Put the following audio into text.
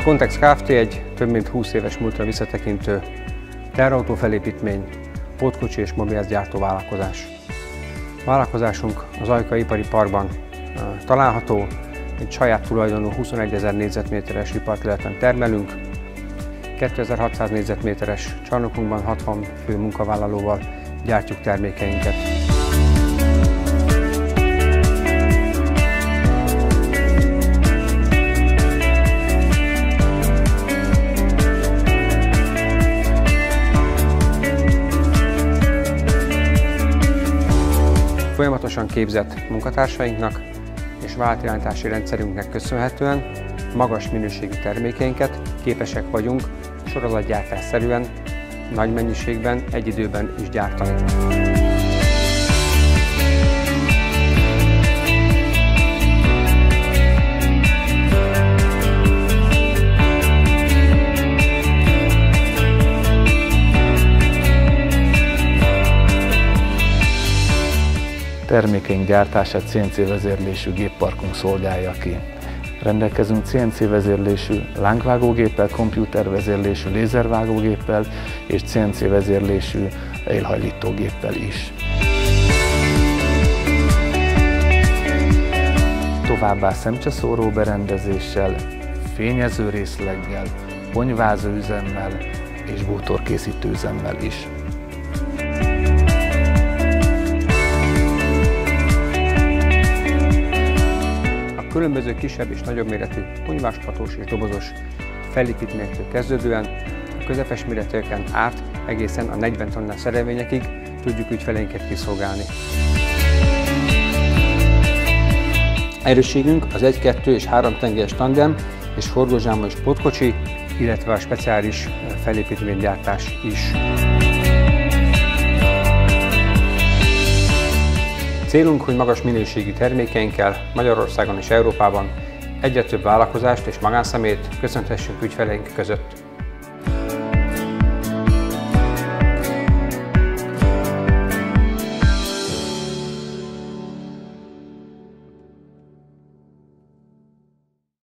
Context Kft. Egy több mint 20 éves múltra visszatekintő teherautó felépítmény, pótkocsi és mobilgyártó vállalkozás. Vállalkozásunk az Ajka ipari parkban található, egy saját tulajdonú 21 000 négyzetméteres iparterületen termelünk, 2600 négyzetméteres csarnokunkban 60 fő munkavállalóval gyártjuk termékeinket. Folyamatosan képzett munkatársainknak és vállalatirányítási rendszerünknek köszönhetően magas minőségű termékeinket képesek vagyunk sorozatgyártásszerűen, nagy mennyiségben, egy időben is gyártani. Termékeink gyártását CNC vezérlésű gépparkunk szolgálja ki. Rendelkezünk CNC vezérlésű lángvágógéppel, komputervezérlésű lézervágógéppel és CNC vezérlésű élhajlítógéppel is. Továbbá szemcseszóró berendezéssel, fényező részleggel, ponyvázó üzemmel és bútorkészítő üzemmel is. Különböző kisebb és nagyobb méretű ponyváspatós és dobozos felépítményektől kezdődően a közepes méretűeken át egészen a 40 tonnás szerelvényekig tudjuk ügyfeleinket kiszolgálni. Erősségünk az 1, 2 és 3 tengelyes tandem és forgózsámos pótkocsi, illetve a speciális felépítménygyártás is. Célunk, hogy magas minőségű termékeinkkel Magyarországon és Európában egyre több vállalkozást és magánszemélyt köszönhessünk ügyfeleink között.